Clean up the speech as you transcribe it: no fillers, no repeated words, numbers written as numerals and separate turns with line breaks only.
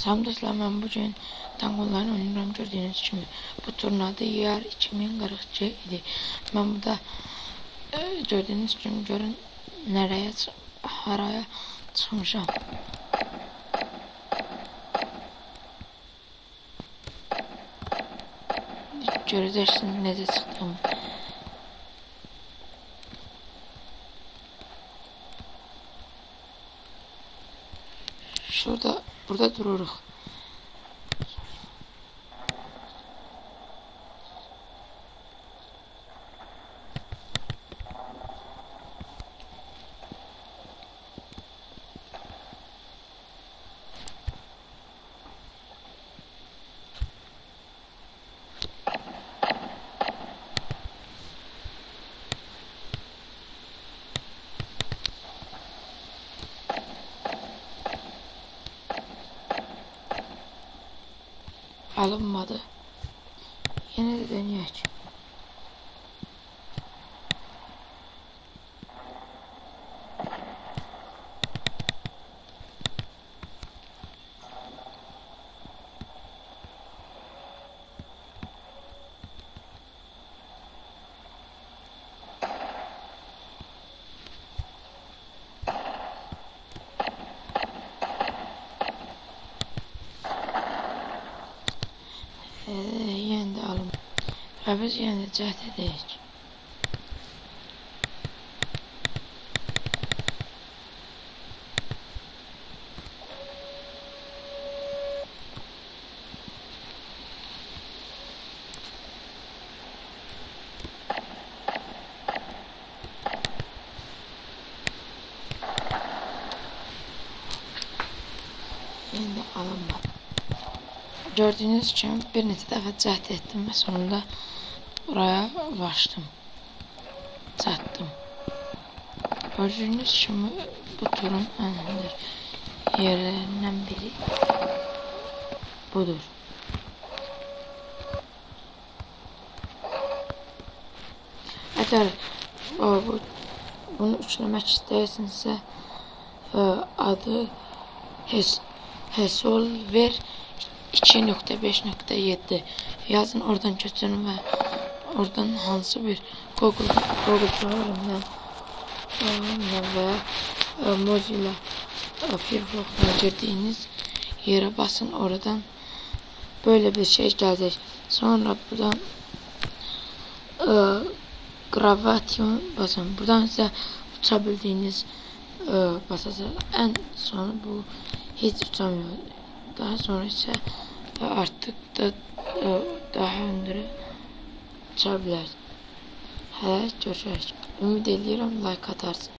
Salam dostlar, ben bugün tank online oynuyorum. Gördüğünüz kimi bu turnada yer 2042 idi. Ben burada gördüğünüz kimi görün nereye haraya çıkmışam. Göreceksiniz necə çıxdım. Burada dururuq. Alınmadı. Yine de deneyek. Yine de alın. Ve biz yine de cəhd edək. Yine de alınmadı. Gördüğünüz kimi bir neçə dəfə cəhd etdim və sonunda buraya ulaşdım. Çatdım. Gördüğünüz kimi bu turun ən hündür yerlerindən biri budur. Əgər bunu üçləmək istəyirsinizsə adı Hesolver 2.5.7 yazın, oradan köçürün ve oradan hansı bir Google programından veya Mozilla Firefox'una girdiğiniz yere basın, oradan böyle bir şey gelecek. Sonra buradan Gravation basın. Buradan size uçabildiğiniz basacak. En son bu hiç uçamıyor. Daha sonra ise artık da daha öndürü uçabilir. Hələ görüşürük. Ümid edirəm like atarsın.